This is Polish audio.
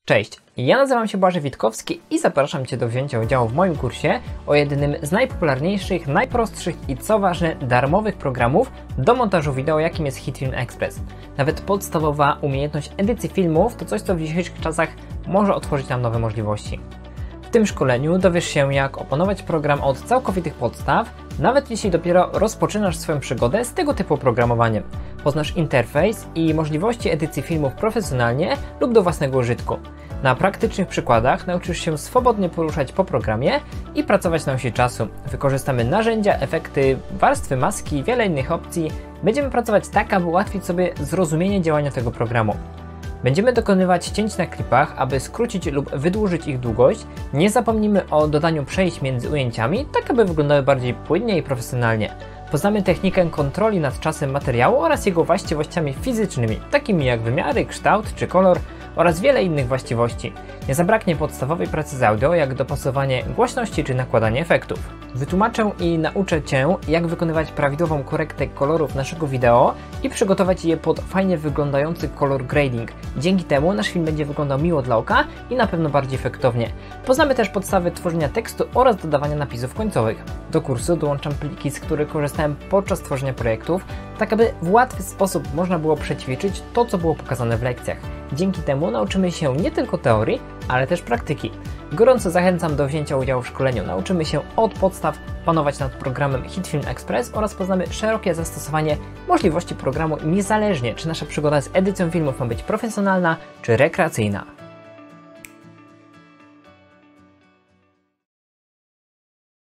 Cześć, ja nazywam się Błażej Witkowski i zapraszam Cię do wzięcia udziału w moim kursie o jednym z najpopularniejszych, najprostszych i co ważne darmowych programów do montażu wideo, jakim jest HitFilm Express. Nawet podstawowa umiejętność edycji filmów to coś, co w dzisiejszych czasach może otworzyć nam nowe możliwości. W tym szkoleniu dowiesz się, jak opanować program od całkowitych podstaw, nawet jeśli dopiero rozpoczynasz swoją przygodę z tego typu programowaniem. Poznasz interfejs i możliwości edycji filmów profesjonalnie lub do własnego użytku. Na praktycznych przykładach nauczysz się swobodnie poruszać po programie i pracować na osi czasu. Wykorzystamy narzędzia, efekty, warstwy, maski i wiele innych opcji. Będziemy pracować tak, aby ułatwić sobie zrozumienie działania tego programu. Będziemy dokonywać cięć na klipach, aby skrócić lub wydłużyć ich długość. Nie zapomnimy o dodaniu przejść między ujęciami, tak aby wyglądały bardziej płynnie i profesjonalnie. Poznamy technikę kontroli nad czasem materiału oraz jego właściwościami fizycznymi, takimi jak wymiary, kształt czy kolor oraz wiele innych właściwości. Nie zabraknie podstawowej pracy z audio, jak dopasowanie głośności czy nakładanie efektów. Wytłumaczę i nauczę Cię, jak wykonywać prawidłową korektę kolorów naszego wideo i przygotować je pod fajnie wyglądający color grading. Dzięki temu nasz film będzie wyglądał miło dla oka i na pewno bardziej efektownie. Poznamy też podstawy tworzenia tekstu oraz dodawania napisów końcowych. Do kursu dołączam pliki, z których korzystałem podczas tworzenia projektów, tak aby w łatwy sposób można było przećwiczyć to, co było pokazane w lekcjach. Dzięki temu nauczymy się nie tylko teorii, ale też praktyki. Gorąco zachęcam do wzięcia udziału w szkoleniu. Nauczymy się od podstaw panować nad programem HitFilm Express oraz poznamy szerokie zastosowanie możliwości programu niezależnie, czy nasza przygoda z edycją filmów ma być profesjonalna, czy rekreacyjna.